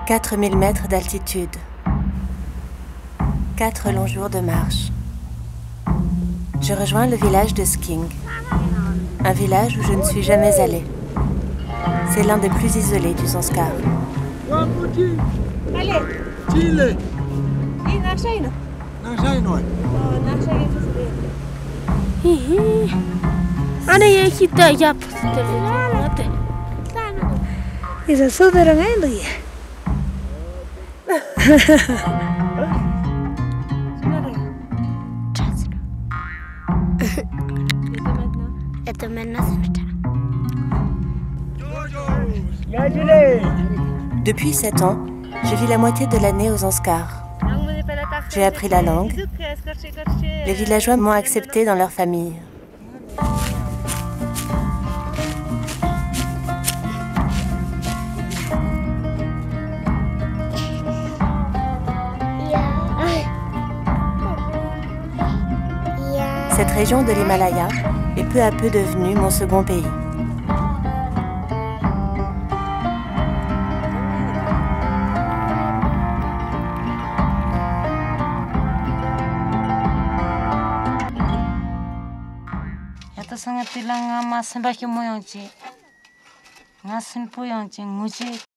4000 mètres d'altitude. 4 longs jours de marche. Je rejoins le village de Sking, un village où je ne suis jamais allée. C'est l'un des plus isolés du Zanskar. Depuis 7 ans, je vis la moitié de l'année aux Zanskar. J'ai appris la langue. Les villageois m'ont accepté dans leur famille. Cette région de l'Himalaya est peu à peu devenue mon second pays. Sangat tilang nga masambaki mo yung chi. Nga simpo yung chi nguji